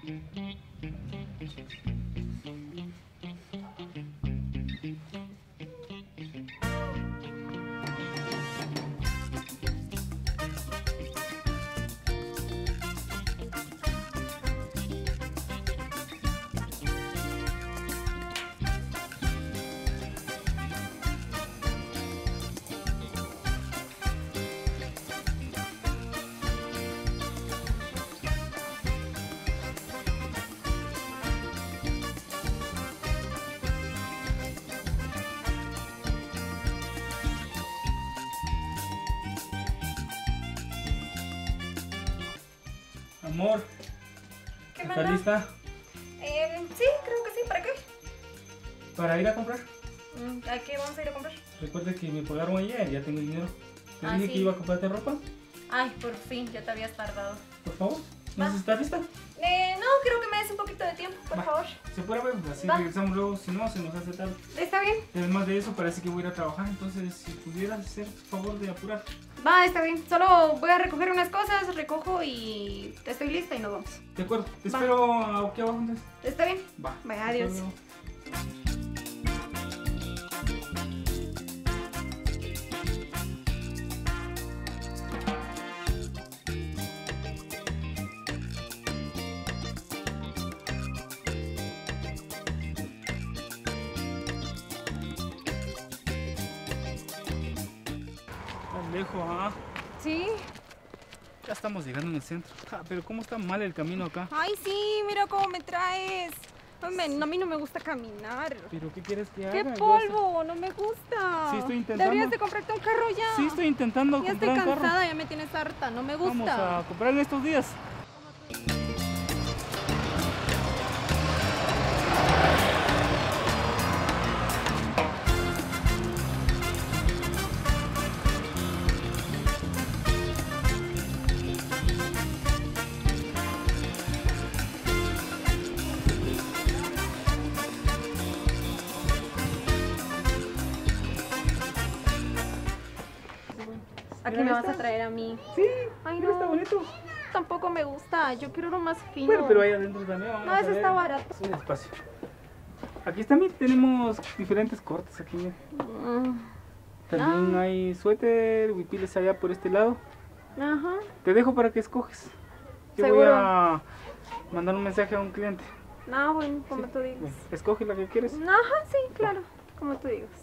Amor, ¿Qué ¿está manda? lista? Sí, creo que sí. ¿Para qué? ¿Para ir a comprar? ¿A qué vamos a ir a comprar? Recuerda que me pagaron ayer, ya tengo el dinero. Te dije sí. que iba a comprarte ropa. Ay, por fin, ya te habías tardado. Por favor, ¿no Va. sé si está lista? No, creo que me des un poquito de tiempo, por Va. favor. Se puede ver, así Va. regresamos luego, si no, se nos hace tarde. ¿Está bien? Además de eso, parece que voy a ir a trabajar, entonces si pudieras hacer favor de apurar. Va, está bien. Solo voy a recoger unas cosas, recojo y estoy lista y nos vamos. De acuerdo, te Va. espero aquí abajo entonces. ¿Está bien? Va. Vaya, adiós. Hasta luego. Tan lejos, ¿ah? Sí. Ya estamos llegando en el centro. Pero ¿cómo está mal el camino acá? Ay, sí, mira cómo me traes. Hombre, a mí no me gusta caminar. ¿Pero qué quieres que haga? ¡Qué polvo! No me gusta. Sí, estoy intentando. Deberías de comprarte un carro ya. Sí, estoy intentando Ya estoy comprar un cansada, carro. ya me tienes harta. No me gusta. Vamos a comprar en estos días. Aquí Mira me vas a esta. traer a mí. Sí, Ay, mira, no. está bonito. Tampoco me gusta. Yo quiero uno más fino. Bueno, pero ahí adentro también vamos No, a ese ver. está barato. Sí, despacio. Aquí también tenemos diferentes cortes aquí. Mira. También hay suéter, huipiles allá por este lado. Ajá. Te dejo para que escoges. Yo voy ¿Seguro? a mandar un mensaje a un cliente. No, bueno, como tú digas. Bueno, escoge la que quieres. Ajá, sí, claro. Como tú digas.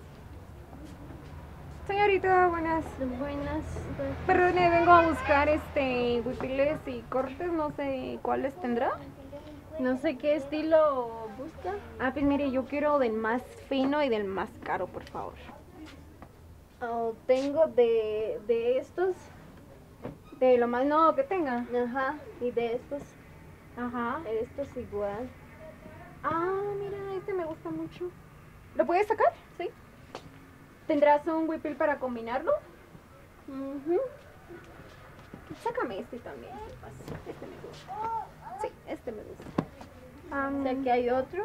Señorita, buenas. Buenas. Perdone, vengo a buscar huipiles y cortes, no sé cuáles tendrá. No sé qué estilo busca. Ah, pues mire, yo quiero del más fino y del más caro, por favor. Oh, tengo de estos. De lo más nuevo que tenga. Ajá. Y de estos. Ajá. Estos igual. Ah, mira, este me gusta mucho. ¿Lo puedes sacar? Sí. ¿Tendrás un huipil para combinarlo? Ujú. Sácame este también. ¿Qué pasa? Este me gusta. Sí, este me gusta. O sea, aquí hay otro.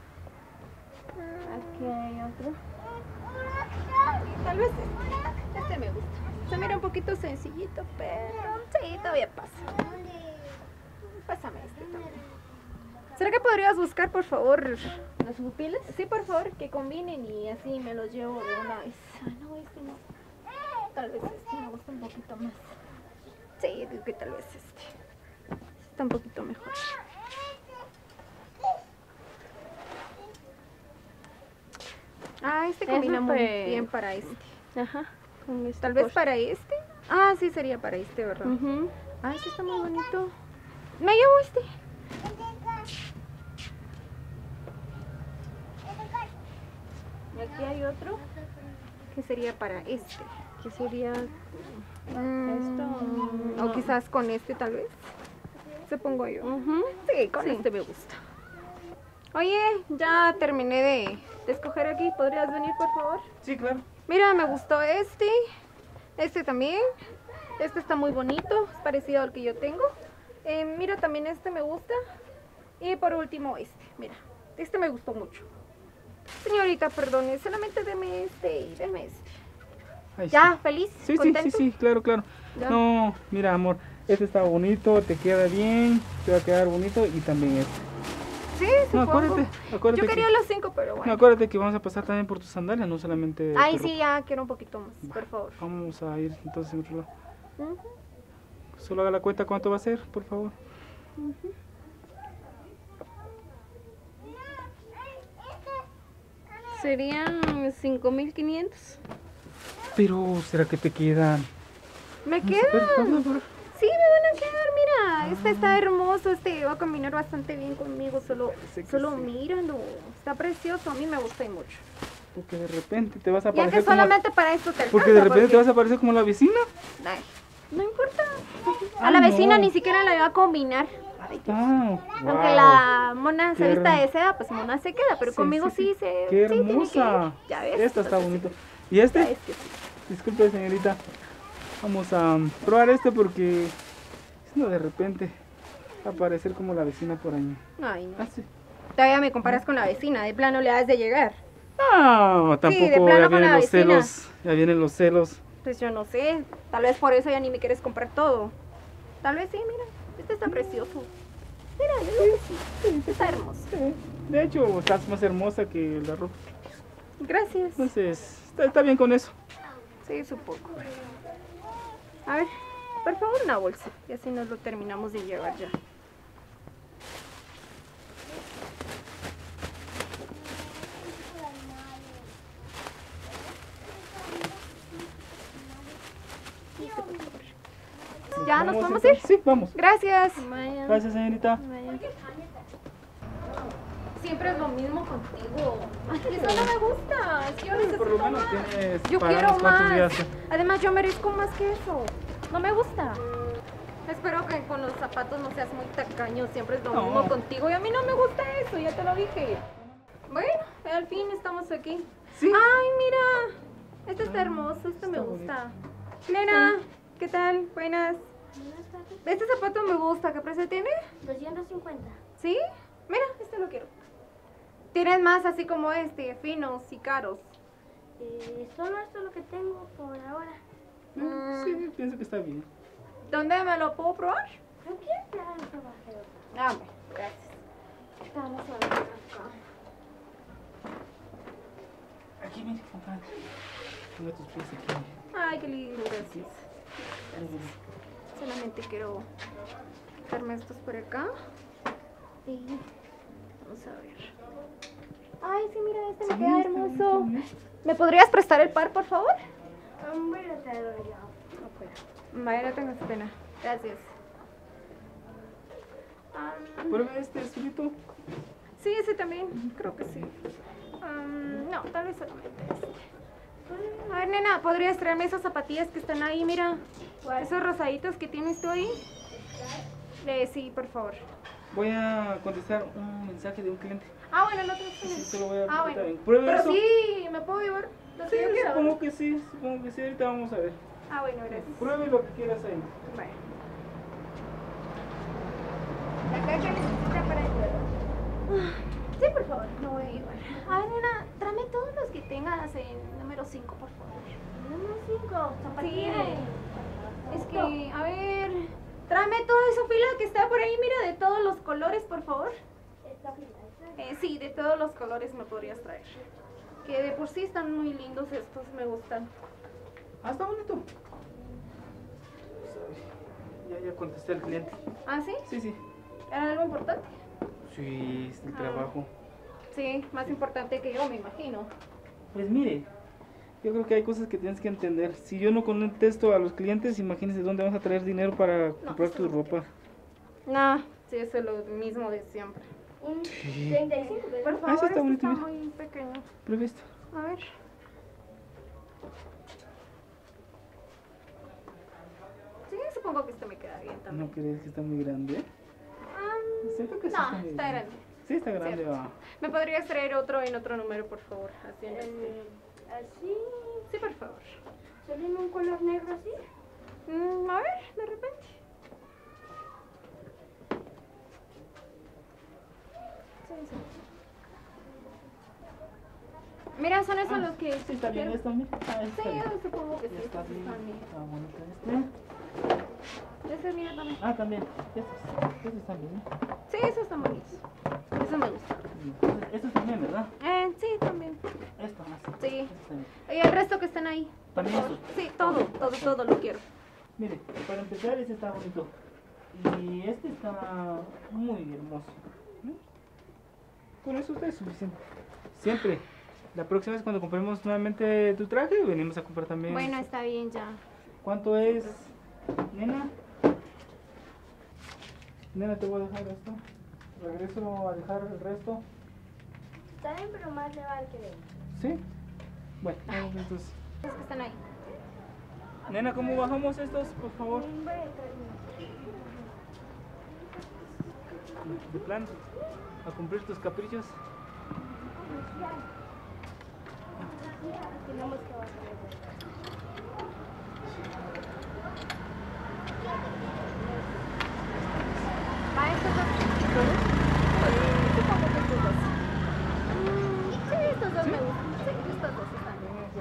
Aquí hay otro. Tal vez este me gusta. Se mira un poquito sencillito, pero sí, todavía pasa. Pásame este también. ¿Será que podrías buscar, por favor? ¿Los huipiles? Sí, por favor, que combinen y así me los llevo de una vez. Ah, no, este no. Tal vez este me gusta un poquito más. Sí, digo que tal vez este. Está un poquito mejor. Ah, este Es combina muy súper- bien para este. Ajá. Con este Tal vez corte. para este. Ah, sí, sería para este, ¿verdad? Ujú. Ah, este está muy bonito. Me llevo este. Y aquí hay otro. ¿Qué sería para este? Que sería Esto. O quizás con este, tal vez. Se pongo yo. Ujú. Sí, con Sí. este me gusta. Oye, ya terminé de escoger aquí. ¿Podrías venir, por favor? Sí, claro. Mira, me gustó este. Este también. Este está muy bonito. Es parecido al que yo tengo. Mira, también este me gusta. Y por último este. Mira, este me gustó mucho. Señorita, perdone. Solamente deme este y deme este. Ay, ¿Ya? ¿Feliz? Sí, sí, sí, ¿Contento? sí, claro, claro. Ya. No, mira, amor, Este está bonito, te queda bien, te va a quedar bonito y también este. Sí, No, supongo. acuérdate Yo quería que, los 5, pero no, bueno. acuérdate que vamos a pasar también por tus sandalias, no solamente Ay, tu sí, ropa. ya quiero un poquito más, por favor. Vamos a ir entonces en otro lado. Ujú. Solo haga la cuenta cuánto va a ser, por favor. Serían 5.500. Pero, ¿será que te quedan? Me Vamos a ver, queda. vamos a ver. Sí, me van a quedar, mira. Este está hermoso, este va a combinar bastante bien conmigo. Solo sí. míralo. Está precioso, a mí me gusta y mucho. Porque de repente te vas a Ya que parecer como... solamente para esto te Porque de alcanza, repente te vas a parecer como la vecina. Ay, no importa. A Ay, la vecina no. ni siquiera la iba a combinar. Ay, Dios. Ah, Aunque wow. la mona se Qué vista hermo- de seda, pues mona se queda. Pero conmigo sí se... Qué sí, tiene que hermosa. ir. Ya ves. Esta está entonces, bonito. ¿Y ya este? ves que sí. Disculpe, señorita. Vamos a probar este porque si no de repente va a parecer como la vecina por ahí. Ay, no. Ah, sí. Todavía me comparas con la vecina. De plano le has de llegar. No, tampoco de plano ya con vienen la los vecina. celos. Ya vienen los celos. Pues yo no sé. Tal vez por eso ya ni me quieres comprar todo. Tal vez sí, mira. Este está precioso. Mira, yo digo que sí. Está hermoso. Sí. De hecho, estás más hermosa que la ropa. Gracias. Entonces, está bien con eso. Sí, supongo. A ver, por favor, una bolsa. Y así nos lo terminamos de llevar ya. ¿Ya nos podemos ir? Sí, vamos. Gracias. Vaya. Gracias, señorita. Vaya. Siempre es lo mismo contigo. Ay, eso no me gusta. Es que yo necesito Por lo menos más. tienes Yo para quiero unos cuantos más. días. Además, yo merezco más que eso. No me gusta. Espero que con los zapatos no seas muy tacaño. Siempre es lo No. mismo contigo. Y a mí no me gusta eso, ya te lo dije. Bueno, al fin estamos aquí. Sí. Ay, mira. Este está hermoso. Este me está gusta. Nena, ¿qué tal? Buenas. Este zapato me gusta. ¿Qué precio tiene? 250. ¿Sí? Mira, este lo quiero. Tienes más así como este, finos y caros. Solo esto es lo que tengo por ahora. Sí, pienso que está bien. ¿Dónde me lo puedo probar? ¿No quieres traer un trabajador? Ah, bueno, gracias. Vamos a ver acá. Aquí, mire, compadre. Ponga tus pies aquí. Ay, qué lindo, gracias. Solamente quiero quitarme estos por acá. Y vamos a ver. Ay, sí, mira, este me queda hermoso. ¿Me podrías prestar el par, por favor? Bueno, te lo doy yo. Vaya, no tengas pena. Gracias. Pruebe este azulito. Sí, ese también, creo que sí. No, tal vez solamente este. A ver, nena, ¿podrías traerme esas zapatillas que están ahí? Mira, esos rosaditos que tienes tú ahí. Sí, por favor. Voy a contestar un mensaje de un cliente. Ah, bueno, no te Sí, solo voy a Ah, bueno. también. Pruebe Pero eso. sí, ¿me puedo llevar lo Sí, que yo quiero? supongo que sí, supongo que sí. Ahorita vamos a ver. Ah, bueno, gracias. Pruebe lo que quieras ahí. Bueno. La caja necesita para el juego. Sí, por favor, no voy a llevar. A ver, nena, tráeme todos los que tengas en número 5, por favor. Número 5, zapatillas. Es que, a ver, tráeme toda esa fila que está por ahí, mira, de todos los colores, por favor. Esta fila, Sí, de todos los colores me podrías traer. Que de por sí están muy lindos estos, me gustan. Ah, está bonito. Ya contesté al cliente. ¿Ah, sí? Sí, sí. ¿Era algo importante? Sí, es el trabajo. Sí, más importante que yo, me imagino. Pues mire, yo creo que hay cosas que tienes que entender. Si yo no contesto a los clientes, imagínese dónde vas a traer dinero para comprar tu ropa. No, sí, eso es lo mismo de siempre. Un Sí. 35, Por ¿verdad? favor, ese está este bonito, está mira. muy pequeño. Pruebe esto. A ver. Sí, supongo que este me queda bien también. ¿No crees que está muy grande? Siento que sí No, está muy está grande. Sí, está grande. Cierto. Va. ¿Me podrías traer otro en otro número, por favor? Así en este. Así. Sí, por favor. ¿Solo en un color negro así? A ver, de repente. Sí, sí. Mira, son esos los que... Sí, está bien quiero. esto, mira. Ah, Sí, está bien. yo supongo que sí. Está estos bien. están bien. Está bonito este. ese mira también. Ah, también. Estos también, ¿no? Sí, esos están bonitos. Eso me gusta. Estos también, ¿verdad? Sí, también. Esto, ah, Sí. estos también. Y el resto que están ahí. También estos. Sí, todo lo quiero. Mire, para empezar, ese está bonito. Y este está muy hermoso. ¿No? Con eso está suficiente. Siempre. La próxima vez cuando compremos nuevamente tu traje, venimos a comprar también. Bueno, está bien ya. ¿Cuánto es, nena? Nena, te voy a dejar esto. Regreso a dejar el resto. Está bien, pero más le vale que venga. ¿Sí? Bueno, vamos entonces. Los que están ahí. Nena, ¿cómo bajamos estos, por favor? De plan, a cumplir tus caprichos. Tenemos que bajar. ¿Va estos dos? Supongo que estos dos. Sí, estos dos me gustan. Sí, estos dos están bien. Pues.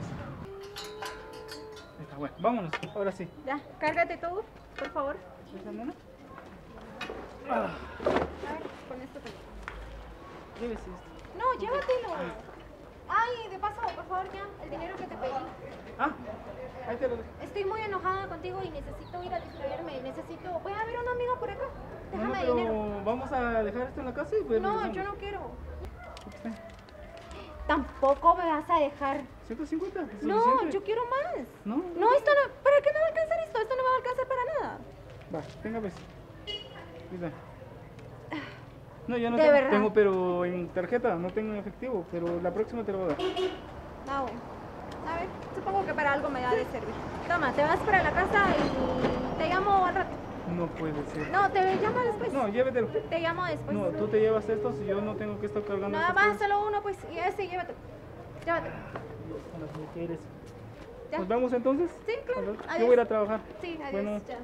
Está bueno, vámonos, ahora sí. Ya, cárgate todo, por favor. ¿Esa nena? A ver, con esto te... Llévese esto. No, llévatelo. Ay, de paso, por favor, ya, el dinero que te pedí. Ah, ahí te lo dejo. Estoy muy enojada contigo y necesito ir a distraerme. Necesito... Voy a ver a una amiga por acá. No, Déjame pero dinero. vamos a dejar esto en la casa y pues No, regresamos. yo no quiero. Aquí está. Tampoco me vas a dejar. 150, ¿es No, suficiente? yo quiero más. No, No, esto no... ¿Para qué me va a alcanzar esto? Esto no me va a alcanzar para nada. Va, tenga pues. Mira. No, yo no ¿De tengo, verdad? tengo, pero en tarjeta, no tengo en efectivo, pero la próxima te lo voy a dar. Ah, bueno. A ver, supongo que para algo me ha de servir. Toma, te vas para la casa y te llamo al rato. No puede ser. No, te llamo después. No, llévetelo. Te llamo después. No, tú te llevas estos y yo no tengo que estar cargando Nada estas más, cosas. solo uno, pues. Y ese, llévatelo. Llévatelo. Con las que quieres. Ya. ¿Nos vemos entonces? Sí, claro. Yo Adiós. voy a ir a trabajar. Sí, adiós. Bueno. Ya.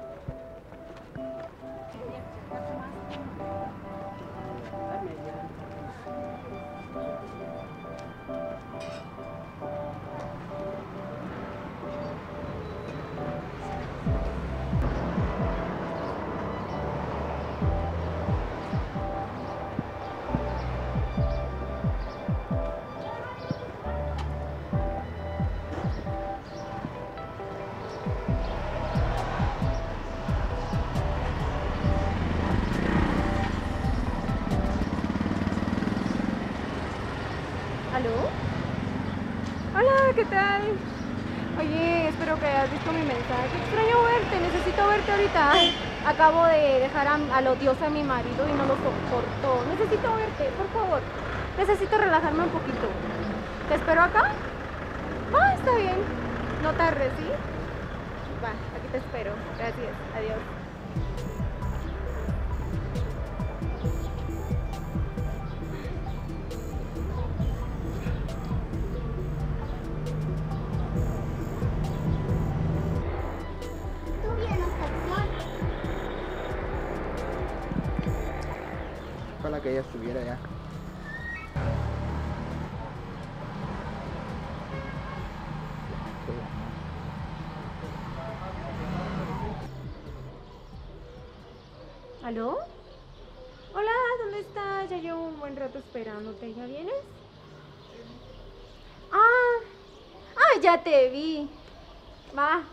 ¿Aló? Hola, ¿qué tal? Oye, espero que hayas visto mi mensaje. Extraño verte, necesito verte ahorita. Acabo de dejar al odioso a mi marido y no lo soporto. Necesito verte, por favor. Necesito relajarme un poquito. ¿Te espero acá? Ah, está bien. No tardes, ¿sí? Va, aquí te espero. Gracias. Adiós. Tú vienes al Ojalá que ella estuviera ya. ¿Aló? Hola, ¿dónde estás? Ya llevo un buen rato esperándote. ¿Ya vienes? Ya te vi. Va.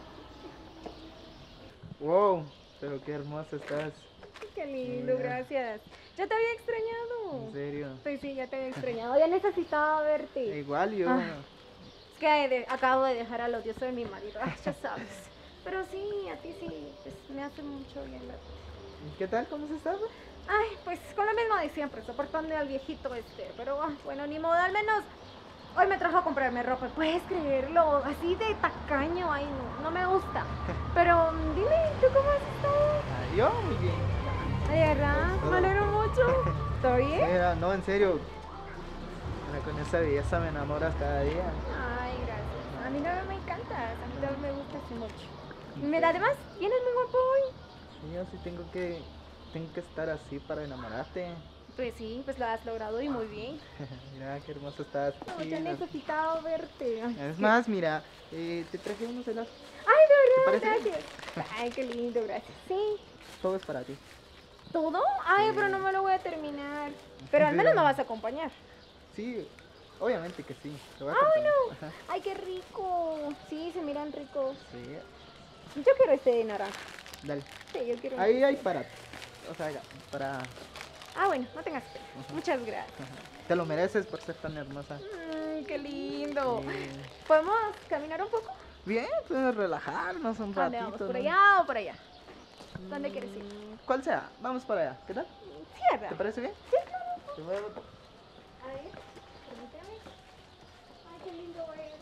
Wow, pero qué hermosa estás. Qué lindo, Mira. gracias. Ya te había extrañado. En serio. Pues sí, ya te había extrañado. Ya necesitaba verte. Igual yo. Ah. Es que acabo de dejar al odioso de mi marido. Ay, ya sabes. Pero sí, a ti sí, pues me hace mucho bien verte. ¿Y qué tal? ¿Cómo se está? Ay, pues con lo mismo de siempre, soportando al viejito este. Pero bueno, ni modo, al menos hoy me trajo a comprarme ropa. ¿Puedes creerlo? Así de tacaño, ay no, no me gusta. Pero dime, ¿tú cómo has estado? Ah, yo muy bien. Ay, de verdad, me alegro mucho. ¿Todo bien? Mira, no, en serio. Mira, con esa belleza me enamoras cada día. Ay, gracias. A mí no me encanta, a mí también me gusta así mucho. Mira, además, vienes muy guapo hoy. Sí, yo sí tengo que estar así para enamorarte. Pues sí, pues lo has logrado y muy bien. Mira, qué hermoso estás. No, Sí, ya no. necesitaba verte. Ay, Es sí. más, mira, te traje unos helados. Ay, de parece? gracias. Ay, qué lindo, gracias. Sí. Todo es para ti. ¿Todo? Ay, Sí. pero no me lo voy a terminar. Pero al menos me vas a acompañar. Sí, obviamente que sí. Te voy a Ah, acompañar. bueno. Ajá. Ay, qué rico. Sí, se miran ricos. Sí, Yo quiero este de naranja. dale. Sí, yo quiero. Ahí hay para. O sea, ya, para. Ah, bueno, no tengas pena. Muchas gracias. Ajá. Te lo mereces por ser tan hermosa. Qué lindo. Sí. ¿Podemos caminar un poco? Bien, pues relajarnos un ¿A dónde vamos? ratito. ¿Por ¿no? allá o por allá? ¿Dónde quieres ir? ¿Cuál sea? Vamos para allá. ¿Qué tal? Cierra. ¿Te parece bien? Sí, claro. Te voy a- A ver, permíteme. Ay, qué lindo verte.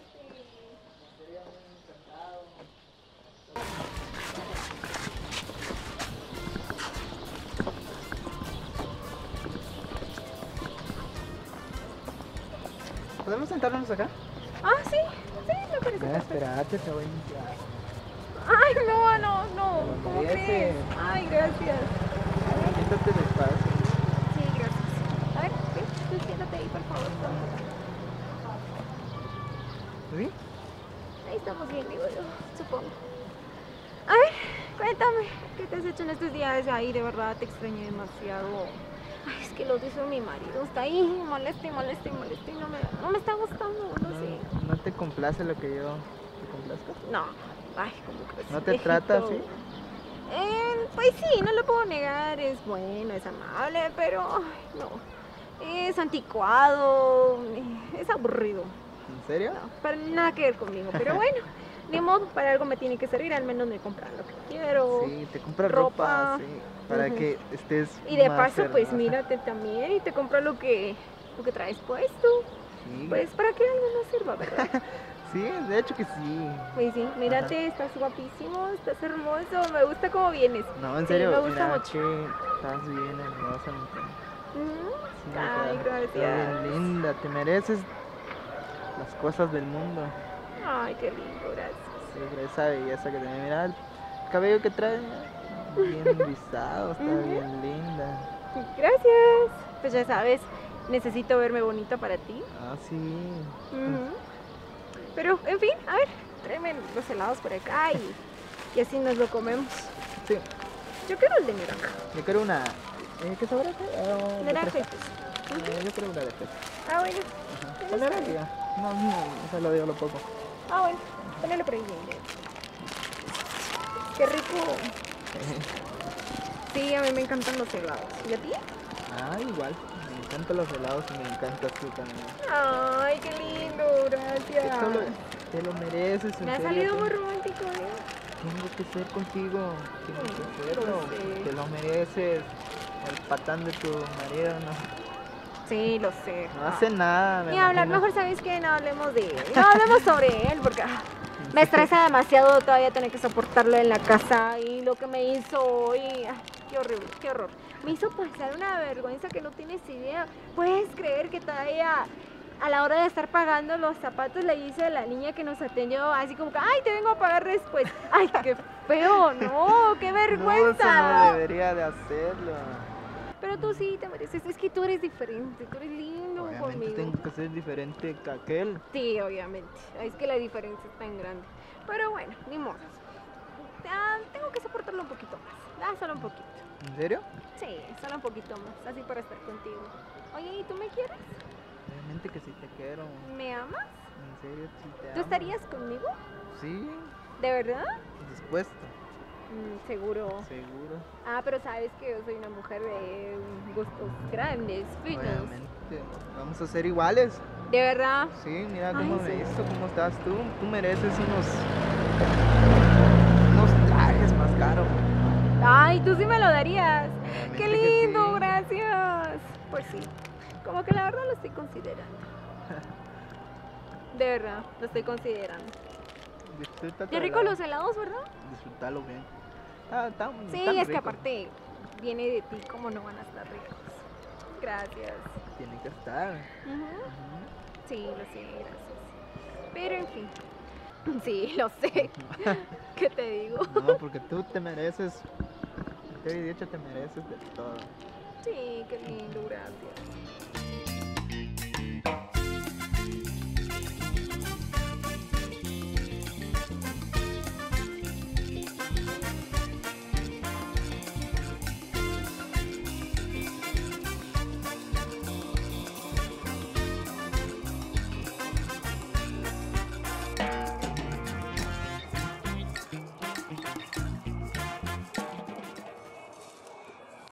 ¿Podemos sentarnos acá? Ah, sí, sí, me parece perfecto. Espérate, te voy a limpiar. Ay, no, ¿cómo Ese. crees? Ay, gracias. Siéntate despacio. Sí, gracias. A ver, ven, tú siéntate ahí, por favor. ¿Sí? Ahí estamos bien, digo yo, supongo. A ver, cuéntame, ¿qué te has hecho en estos días? Ay, de verdad, te extrañé demasiado. Ay, es que lo dice mi marido, está ahí, molesta y no me está gustando, no sé. No te complace lo que yo te complazco. No, ay, ¿cómo crees? ¿No te Viejito. trata así? Pues sí, no lo puedo negar, es bueno, es amable, pero ay, no. Es anticuado, es aburrido. ¿En serio? No, para nada que ver conmigo, pero bueno, ni modo, para algo me tiene que servir, al menos me compran lo que quiero. Sí, te compra ropa. ropa, sí, para Ujú. que estés Y de más paso, pues hermosa. mírate también y te compro lo que traes puesto. Sí. Pues para que algo no sirva, ¿verdad? Sí, de hecho que sí. Pues sí, mírate, estás guapísimo, estás hermoso, me gusta cómo vienes. No, en Sí, serio, me gusta mira mucho. que estás bien hermosa, mi tía. Ujú. Sí, Ay, estás gracias. bien linda, te mereces las cosas del mundo. Ay, qué lindo, gracias. Sí, por esa belleza que tiene. Mira el cabello que trae, bien rizado, está Ujú. bien linda. Gracias. Pues ya sabes, necesito verme bonita para ti. Ah, sí. Ujú. Pero, en fin, a ver, tráeme los helados por acá y así nos lo comemos. Sí, Yo quiero el de naranja. yo quiero una. ¿Qué sabor es? De Naranja. fresa. Yo quiero una de fresa. Ah, bueno. Ajá. ¿Cuál era, tía? No, solo digo lo poco. Ah, bueno. Ponelo por ahí. bien. Qué rico. Sí, a mí me encantan los helados. ¿Y a ti? Ah, igual. Me encantan los helados y me encantas tú también. Ay, qué lindo, gracias. Te lo mereces, en Me ha serio, salido te- muy romántico, ¿eh? Tengo que ser contigo, tengo que lo serlo, sé. te lo mereces. El patán de tu marido Sí, lo sé. no hace nada. me Ni hablar, imagino. mejor sabes que no hablemos de él. No hablemos sobre él porque me estresa demasiado todavía tener que soportarlo en la casa y lo que me hizo hoy. Ay, qué horrible, qué horror. Me hizo pasar una vergüenza que no tienes idea. ¿Puedes creer que todavía a la hora de estar pagando los zapatos le hice a la niña que nos atendió así como que, ay, te vengo a pagar después? Ay, qué feo, no, qué No, eso vergüenza. no debería de hacerlo. Pero tú sí te mereces, es que tú eres diferente, tú eres lindo Obviamente conmigo. tengo que ser diferente que aquel. Sí, obviamente. Es que la diferencia es tan grande. Pero bueno, ni modo. Tengo que soportarlo un poquito más. Solo un poquito. ¿En serio? Sí, solo un poquito más. Así para estar contigo. Oye, ¿y tú me quieres? Obviamente que sí te quiero. ¿Me amas? En serio, sí te amo. ¿Tú estarías conmigo? Sí, ¿De verdad? dispuesto, Seguro. seguro. Ah, pero sabes que yo soy una mujer de gustos grandes, finos. Obviamente. Vamos a ser iguales. ¿De verdad? Sí, mira Ay, cómo sí. me he visto, cómo estás tú. Tú mereces unos trajes más caros. Ay, tú sí me lo darías. Obviamente Qué que lindo, sí. gracias. Pues sí, como que la verdad lo estoy considerando. De verdad, lo estoy considerando. Disfruta Qué rico los helados, ¿verdad? Disfrútalo bien. Está Sí, está es que rico. aparte viene de ti, como no van a estar ricos. Gracias. Tiene que estar. Ujú. Ujú. Sí, lo sé, gracias. Pero en fin, sí, lo sé. ¿Qué te digo? No, porque tú te mereces. Te he dicho, te mereces de todo. Sí, qué lindo, gracias. Bye.